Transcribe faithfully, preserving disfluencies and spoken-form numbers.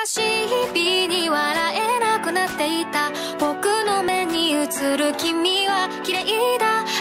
しい日々に笑えなくなっていた僕の目に映る君は綺麗だ